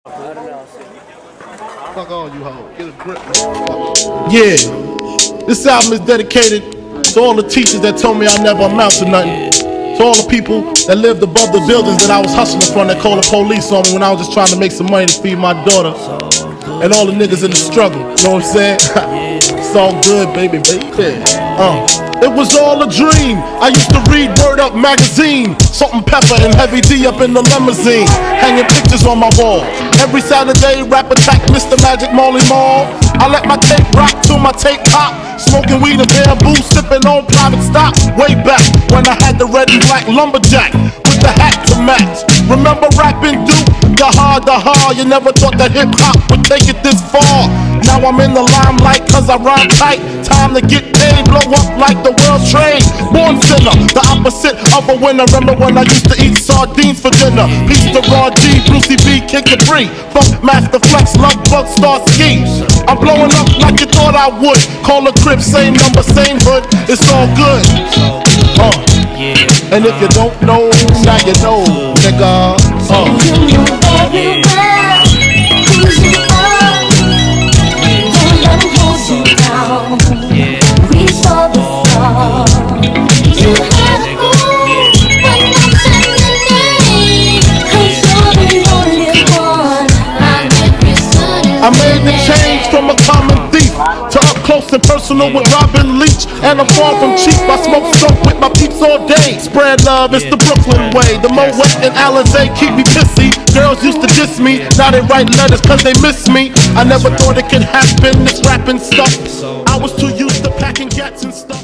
Fuck all you hoes. Get a grip, man. Yeah. This album is dedicated to all the teachers that told me I never amount to nothing. To all the people that lived above the buildings that I was hustling from that called the police on me when I was just trying to make some money to feed my daughter. And all the niggas in the struggle. You know what I'm saying? It's all good, baby. It was all a dream. I used to read Word Up magazine, Salt and Pepper and Heavy D up in the limousine, hanging pictures on my wall. Every Saturday, rap attack, Mr. Magic Molly Mall. I let my tape rock till my tape pop, smoking weed and bamboo, sipping on private stock. Way back when I had the red and black lumberjack with the hat to match. Remember rapping Duke? The hard. You never thought that hip hop would take it this far. Now I'm in the limelight cause I rhyme tight. Time to get paid, blow up like the world's trade. Born sinner, the opposite of a winner. Remember when I used to eat sardines for dinner? Peace to Raw G, Brucey B, Kid Capri, Funk Master Flex, Love Bug, Star Ski. I'm blowing up like you thought I would. Call a crib, same number, same hood. It's all good. And if you don't know, now you know, nigga. You know very well who you are. Don't let them hold you down. Reach for the stars. You have to move when I'm saying your name, 'cause you're the only one I represent. I made the change from a common thief to up close and personal with Robin Leach. And I'm far from cheap, I smoke skunk with my peeps all day. Spread love, it's the Brooklyn way. The Moet and Alizé keep me pissy. Girls used to diss me, now they write letters cause they miss me. I never thought it could happen, this rapping stuff. I was too used to packing gats and stuff.